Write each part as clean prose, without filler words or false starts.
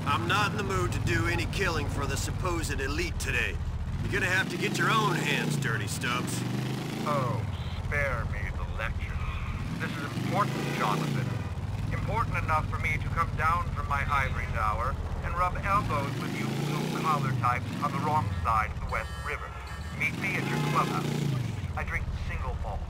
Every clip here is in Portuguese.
I'm not in the mood to do any killing for the supposed elite today. You're gonna have to get your own hands dirty, Stubbs. Oh, spare me the lectures. This is important, Jonathan. Important enough for me to come down from my ivory tower and rub elbows with you blue-collar types on the wrong side of the West River. Meet me at your clubhouse. I drink single malt.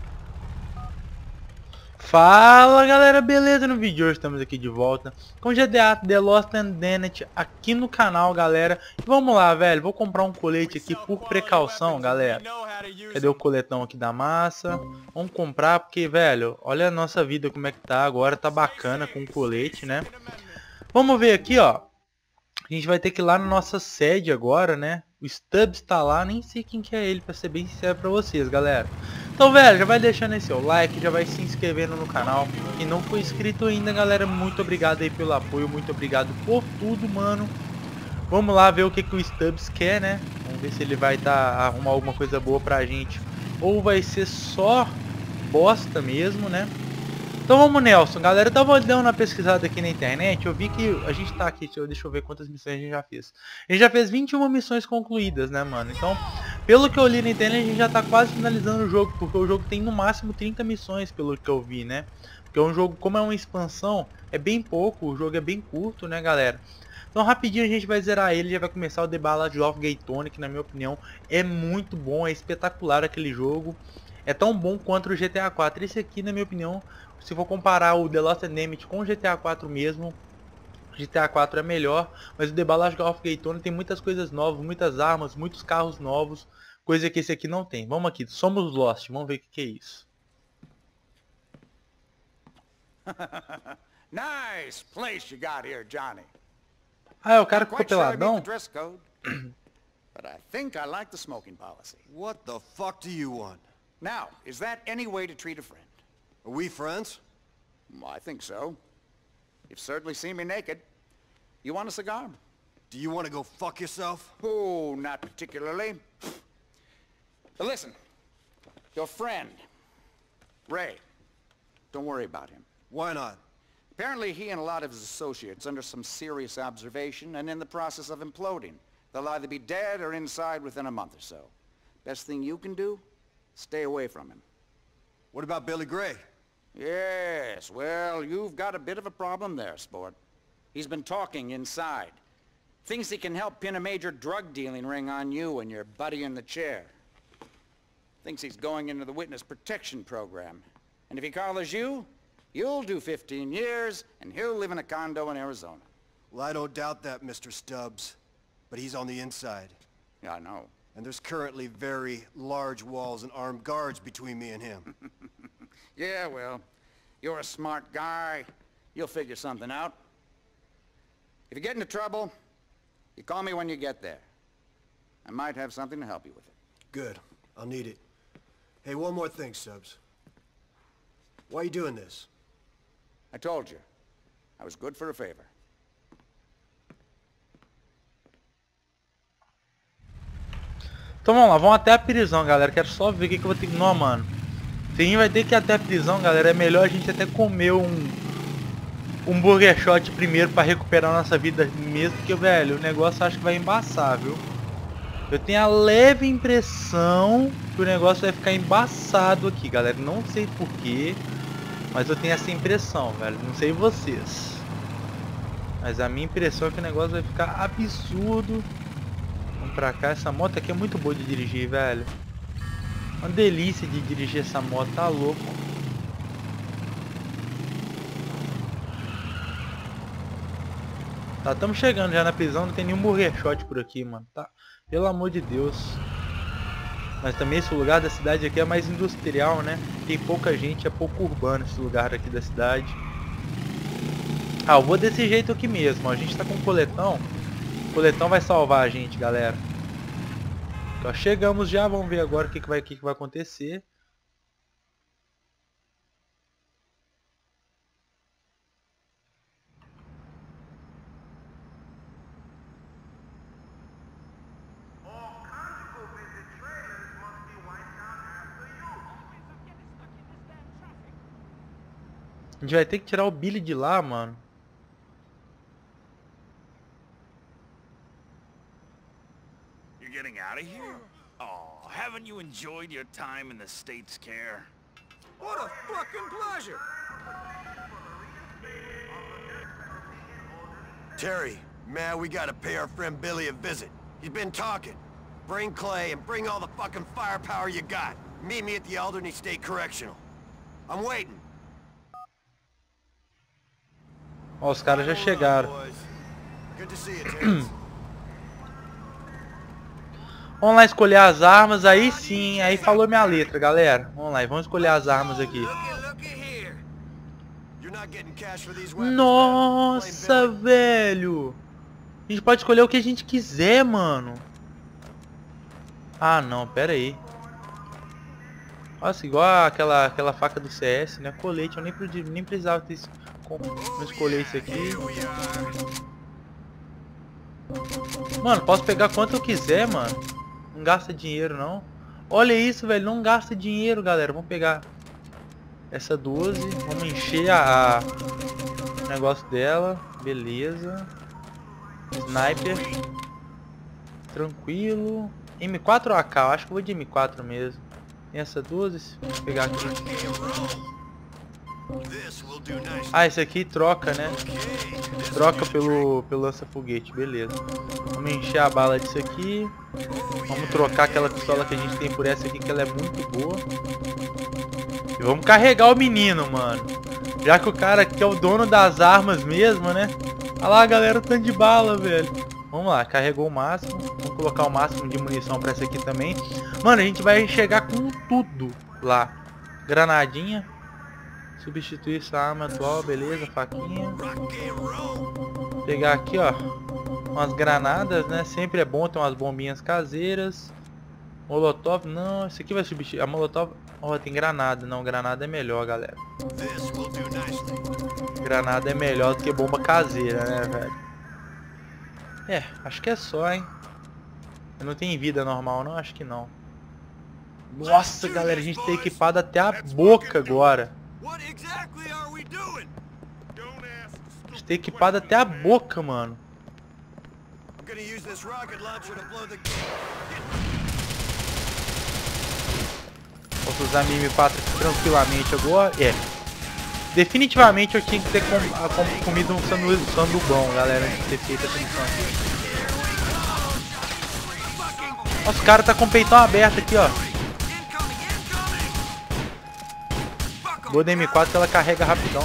Fala galera, beleza? No vídeo de hoje estamos aqui de volta com GTA The Lost and Damned aqui no canal, galera. E vamos lá, velho, vou comprar um colete aqui por precaução, galera. Cadê o coletão aqui da massa? Vamos comprar porque, velho, olha a nossa vida como é que tá agora, tá bacana com o colete, né? Vamos ver aqui, ó. A gente vai ter que ir lá na nossa sede agora, né? O Stubbs tá lá, nem sei quem que é ele, pra ser bem sincero pra vocês, galera. Então, velho, já vai deixando aí seu like, já vai se inscrevendo no canal. Quem não for inscrito ainda, galera, muito obrigado aí pelo apoio, muito obrigado por tudo, mano. Vamos lá ver o que o Stubbs quer, né? Vamos ver se ele vai arrumar alguma coisa boa pra gente. Ou vai ser só bosta mesmo, né? Então vamos, Nelson, galera, eu tava dando uma pesquisada aqui na internet, eu vi que a gente tá aqui, deixa eu ver quantas missões a gente já fez. A gente já fez 21 missões concluídas, né, mano? Então, pelo que eu li na internet, a gente já tá quase finalizando o jogo, porque o jogo tem no máximo 30 missões, pelo que eu vi, né? Porque é um jogo, como é uma expansão, é bem pouco, o jogo é bem curto, né, galera? Então rapidinho a gente vai zerar ele, já vai começar o The Ballad of Gay Tony, que na minha opinião é muito bom, é espetacular aquele jogo. É tão bom quanto o GTA 4. Esse aqui, na minha opinião, se for comparar o The Lost and Damned com o GTA 4 mesmo, o GTA 4 é melhor, mas o The Ballad of Gay Tony tem muitas coisas novas, muitas armas, muitos carros novos, coisa que esse aqui não tem. Vamos aqui, somos Lost, vamos ver o que é isso. Nice place you got here, Johnny. Ah, é o cara Not que ficou quite sure I meet peladão? the dress code, but I think I like the smoking policy. What the fuck do you want? Now, is that any way to treat a friend? Are we friends? I think so. You've certainly seen me naked. You want a cigar? Do you want to go fuck yourself? Oh, not particularly. But listen, your friend, Ray, don't worry about him. Why not? Apparently he and a lot of his associates under some serious observation and in the process of imploding. They'll either be dead or inside within a month or so. Best thing you can do? Stay away from him. What about Billy Gray? Yes, well, you've got a bit of a problem there, sport. He's been talking inside. Thinks he can help pin a major drug dealing ring on you and your buddy in the chair. Thinks he's going into the witness protection program. And if he collars you, you'll do 15 years, and he'll live in a condo in Arizona. Well, I don't doubt that, Mr. Stubbs. But he's on the inside. Yeah, I know. And there's currently very large walls and armed guards between me and him. Yeah, well, you're a smart guy. You'll figure something out. If you get into trouble, you call me when you get there. I might have something to help you with it. Good. I'll need it. Hey, one more thing, Stubbs. Why are you doing this? I told you. I was good for a favor. Então vamos lá, vamos até a prisão, galera. Quero só ver o que eu vou ter que... Não, mano. Se a gente vai ter que ir até a prisão, galera, é melhor a gente até comer um burger shot primeiro pra recuperar a nossa vida mesmo. Porque, velho, o negócio acho que vai embaçar, viu? Eu tenho a leve impressão que o negócio vai ficar embaçado aqui, galera. Não sei porquê, mas eu tenho essa impressão, velho. Não sei vocês. Mas a minha impressão é que o negócio vai ficar absurdo. Vamos pra cá, essa moto aqui é muito boa de dirigir, velho. Uma delícia de dirigir essa moto, tá louco. Tá, estamos chegando já na prisão, não tem nenhum burger shot por aqui, mano. Tá, pelo amor de Deus. Mas também esse lugar da cidade aqui é mais industrial, né? Tem pouca gente, é pouco urbano esse lugar aqui da cidade. Ah, eu vou desse jeito aqui mesmo, ó. A gente tá com um coletão. O coletão vai salvar a gente, galera. Então, chegamos já, vamos ver agora o que vai acontecer. A gente vai ter que tirar o Billy de lá, mano. You're getting out of here? Oh, haven't you enjoyed your time in the state's care? What a fucking pleasure! Terry, man, we gotta pay our friend Billy a visit. He's been talking. Bring Clay and bring all the fucking firepower you got. Meet me at the Alderney State Correctional. I'm waiting. Ó, os caras já chegaram. Good to see you, Terrence. Vamos lá escolher as armas, aí sim, aí falou minha letra, galera. Vamos lá, vamos escolher as armas aqui. Nossa, velho. A gente pode escolher o que a gente quiser, mano. Ah, não, pera aí. Nossa, igual aquela faca do CS, né? Colete, eu nem precisava ter escolher isso aqui. Mano, posso pegar quanto eu quiser, mano. Não gasta dinheiro, não. Olha isso, velho. Não gasta dinheiro, galera. Vamos pegar essa 12. Vamos encher o negócio dela. Beleza. Sniper. Tranquilo. M4 ou AK? Eu acho que eu vou de M4 mesmo. Tem essa 12. Vou pegar aqui. Ah, esse aqui troca, né? Troca pelo lança-foguete, beleza. Vamos encher a bala disso aqui. Vamos trocar aquela pistola que a gente tem por essa aqui, que ela é muito boa. E vamos carregar o menino, mano. Já que o cara aqui é o dono das armas mesmo, né? Olha lá, galera, o tanto de bala, velho. Vamos lá, carregou o máximo. Vamos colocar o máximo de munição pra essa aqui também. Mano, a gente vai chegar com tudo lá. Granadinha. Substituir essa arma atual, beleza, faquinha. Pegar aqui, ó, umas granadas, né? Sempre é bom ter umas bombinhas caseiras. Molotov, não, esse aqui vai substituir. A Molotov, ó, tem granada. Não, granada é melhor, galera. Granada é melhor do que bomba caseira, né, velho? É, acho que é só, hein. Eu não tenho vida normal, não? Acho que não. Nossa, galera, a gente tá equipado até a boca agora. A gente tá equipado até a boca, mano. Posso usar minha M4 aqui tranquilamente agora. É. Definitivamente eu tinha que ter comido um sandubão, galera, antes de ter feito essa missão aqui. Nossa, o cara tá com o peitão aberto aqui, ó. Boa da M4 que ela carrega rapidão.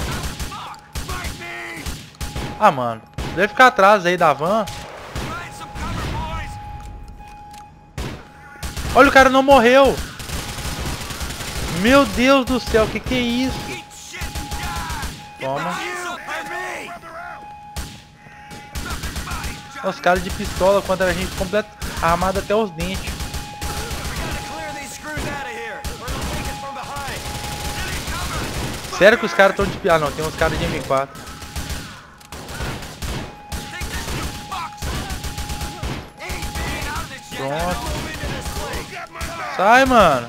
Ah, mano. Deve ficar atrás aí da van. Olha, o cara não morreu. Meu Deus do céu, que é isso? Toma. Os caras de pistola contra a gente completo armado até os dentes. Sério que os caras estão de... Ah, não, tem uns caras de M4. Pronto. Sai, mano.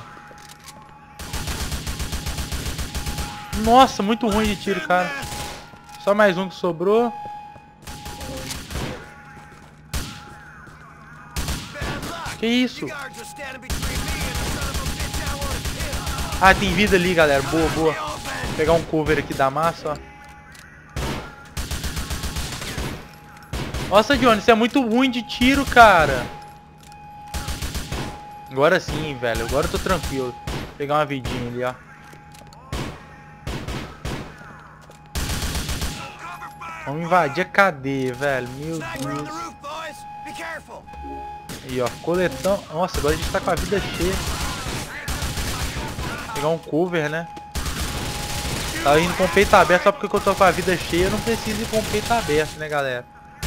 Nossa, muito ruim de tiro, cara. Só mais um que sobrou. Que isso? Ah, tem vida ali, galera. Boa, boa. Vou pegar um cover aqui da massa, ó. Nossa, Johnny, isso é muito ruim de tiro, cara. Agora sim, velho. Agora eu tô tranquilo. Vou pegar uma vidinha ali, ó. Vamos invadir a cadeia, velho. Meu Deus. Aí, ó. Coletão. Nossa, agora a gente tá com a vida cheia. Vou pegar um cover, né? Tava indo com o peito aberto só porque eu tô com a vida cheia. Eu não preciso ir com o peito aberto, né, galera?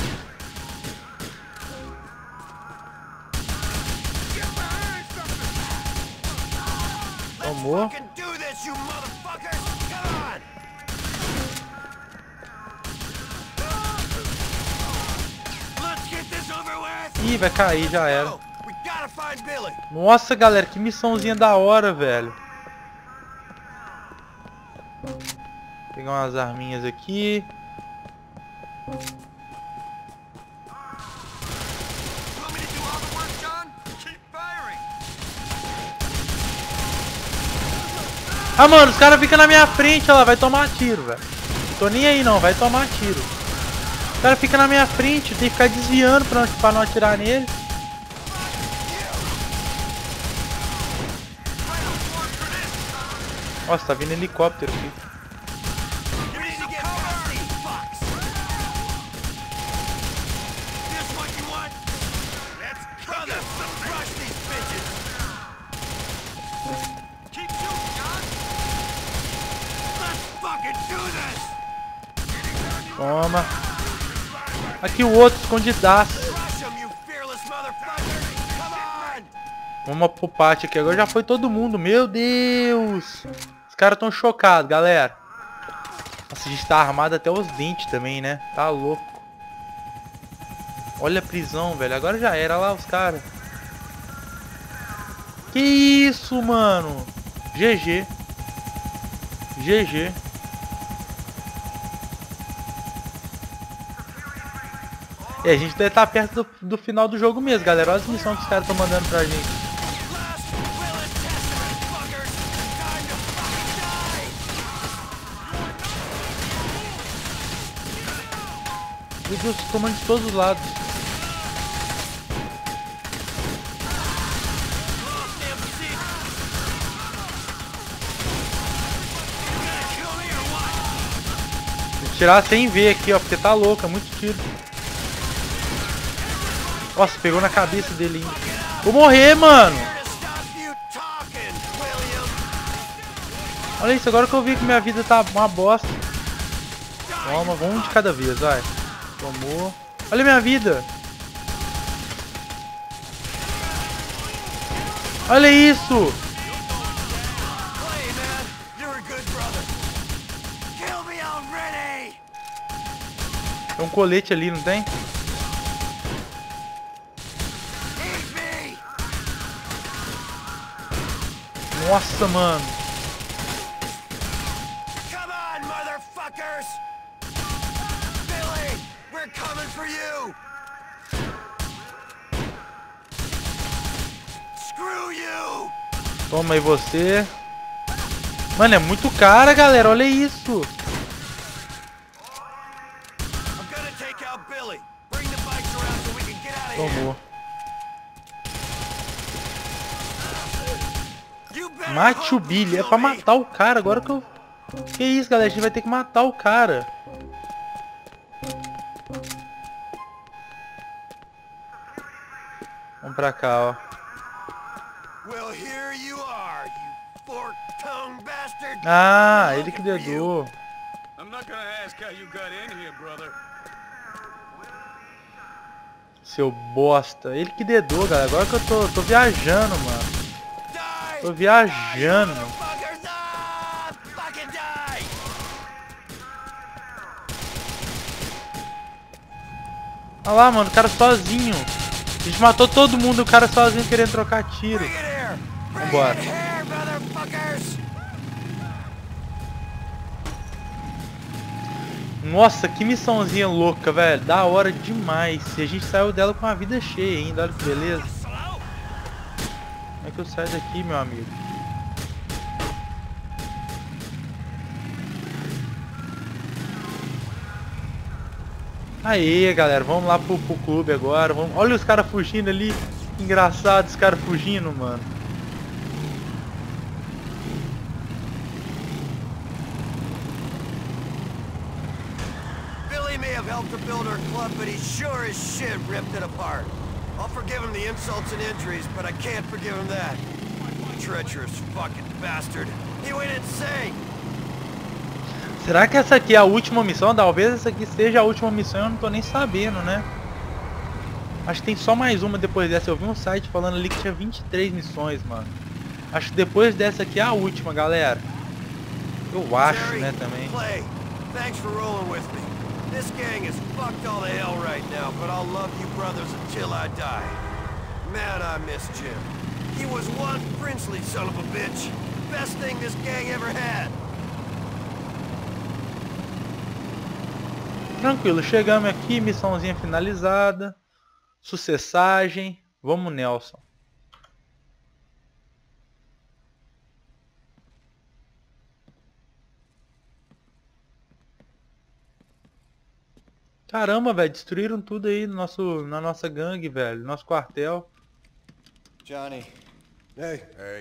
Tomou. Ih, vai cair, já era. Nossa, galera, que missãozinha da hora, velho. Vou pegar umas arminhas aqui. Ah, mano, os caras ficam na minha frente, olha lá, vai tomar tiro, velho. Tô nem aí não, vai tomar tiro. O cara fica na minha frente, tem que ficar desviando pra não atirar nele. Nossa, tá vindo helicóptero aqui. Toma. Aqui o outro, escondidaço. Vamos pro pátio aqui. Agora já foi todo mundo. Meu Deus. Os caras tão chocados, galera. Nossa, a gente tá armado até os dentes também, né? Tá louco. Olha a prisão, velho. Agora já era lá os caras. Que isso, mano? GG. GG. E a gente deve estar perto do final do jogo mesmo, galera. Olha as missões que os caras estão mandando pra gente. Meu Deus, tomando de todos os lados. Vou tirar sem ver aqui, ó, porque tá louco, é muito tiro. Nossa, pegou na cabeça dele ainda. Vou morrer, mano. Olha isso, agora que eu vi que minha vida tá uma bosta. Toma, vamos de cada vez, vai. Tomou. Olha minha vida. Olha isso. Tem um colete ali, não tem? Nossa, mano. Come on, motherfuckers! Billy, we're coming for you! Screw you! Toma aí você. Mano, é muito cara, galera. Olha isso. I'm gonna take out Billy. Bring the bikes around so we can get out of here. Tomou. You Mate o Billy. É pra matar o cara. Agora que eu... Que isso, galera? A gente vai ter que matar o cara. Vamos pra cá, ó. Well, here you are, you fork-tongued bastard. Ah, ele que dedou. I'm not gonna ask how you got in here, brother. Seu bosta. Ele que dedou, galera. Agora que eu tô viajando, mano. Tô viajando. Motherfuckers, ah! Fucking die! Olha lá, mano. O cara sozinho. A gente matou todo mundo. O cara sozinho querendo trocar tiro. Bring it here! Bring Vambora. it here, motherfuckers! Nossa, que missãozinha louca, velho. Da hora demais. E a gente saiu dela com a vida cheia ainda. Olha que beleza. Como é que eu saio daqui, meu amigo? Aê, galera. Vamos lá pro clube agora. Vamos... Olha os caras fugindo ali. Engraçado os caras fugindo, mano. Billy may have helped to build our club, but he sure as shit ripped it apart. I'll forgive him the insults and injuries, but I can't forgive him that. Treacherous fucking bastard. He went insane. Será que essa aqui é a última missão? Talvez essa aqui seja a última missão, eu não tô nem sabendo, né? Acho que tem só mais uma depois dessa. Eu vi um site falando ali que tinha 23 missões, mano. Acho que depois dessa aqui é a última, galera. Eu acho, Jerry, né, também. Clay, thanks for rolling with me. This gang is fucked all the hell right now, but I'll love you brothers until I die. Man, I miss Jim. He was one princely son of a bitch. Best thing this gang ever had. Tranquilo, chegamos aqui, missãozinha finalizada. Sucessagem. Vamos, Nelson. Caramba, velho, destruíram tudo aí no na nossa gangue, velho. Nosso quartel. Johnny. Hey. Hey.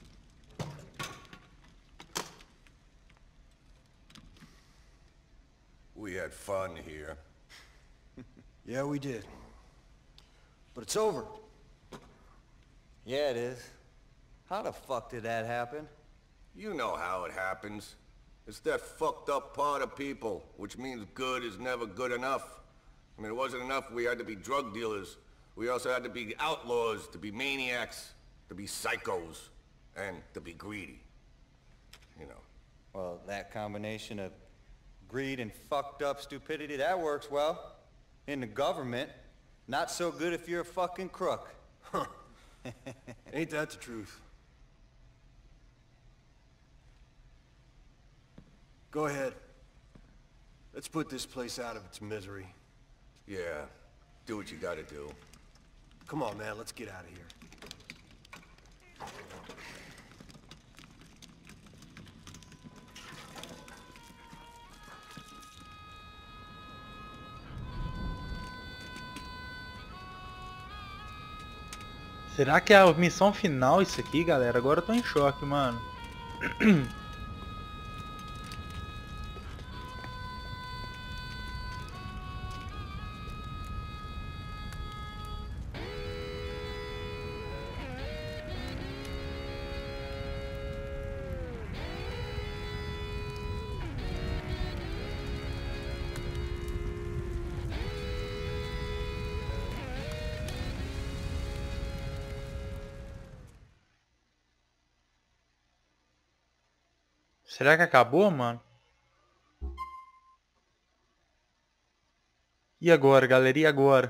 We had fun here. Yeah, we did. But it's over. Yeah, it is. How the fuck did that happen? You know how it happens. It's that fucked up part of people, which means good is never good enough. I mean, it wasn't enough we had to be drug dealers. We also had to be outlaws, to be maniacs, to be psychos, and to be greedy. You know. Well, that combination of greed and fucked up stupidity, that works well. In the government. Not so good if you're a fucking crook. Huh. Ain't that the truth? Go ahead. Let's put this place out of its misery. Yeah, do what you gotta do. Come on, man, let's get out of here. Será que é a missão final isso aqui, galera? Agora eu tô em choque, mano. Será que acabou, mano? E agora, galera? E agora?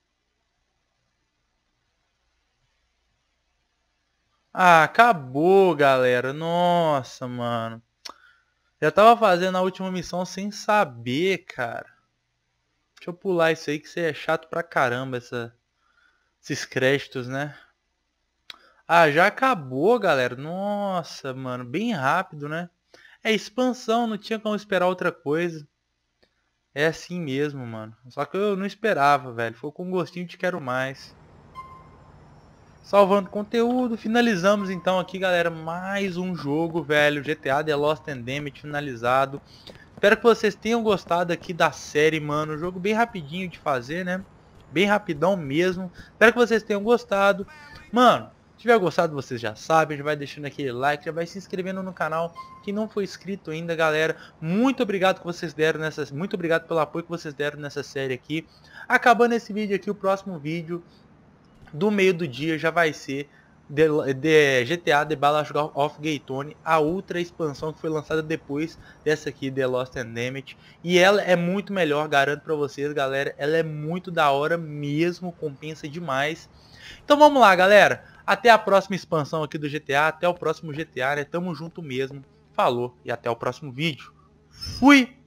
Ah, acabou, galera. Nossa, mano. Já tava fazendo a última missão sem saber, cara. Deixa eu pular isso aí, que isso aí é chato pra caramba, esses créditos, né? Ah, já acabou, galera. Nossa, mano. Bem rápido, né? É expansão, não tinha como esperar outra coisa. É assim mesmo, mano. Só que eu não esperava, velho. Ficou com um gostinho de quero mais. Salvando conteúdo. Finalizamos então aqui, galera. Mais um jogo, velho. GTA The Lost and Damned finalizado. Espero que vocês tenham gostado aqui da série, mano. Jogo bem rapidinho de fazer, né? Bem rapidão mesmo. Espero que vocês tenham gostado. Mano, se tiver gostado, vocês já sabem, já vai deixando aquele like, já vai se inscrevendo no canal, quem não foi inscrito ainda, galera. Muito obrigado que vocês deram muito obrigado pelo apoio que vocês deram nessa série aqui. Acabando esse vídeo aqui, o próximo vídeo do meio do dia já vai ser de GTA The Ballad of Gay Tony, a outra expansão que foi lançada depois dessa aqui, The Lost and Damned. E ela é muito melhor, garanto pra vocês, galera. Ela é muito da hora mesmo, compensa demais. Então vamos lá, galera. Até a próxima expansão aqui do GTA, até o próximo GTA, né? Tamo junto mesmo. Falou e até o próximo vídeo. Fui!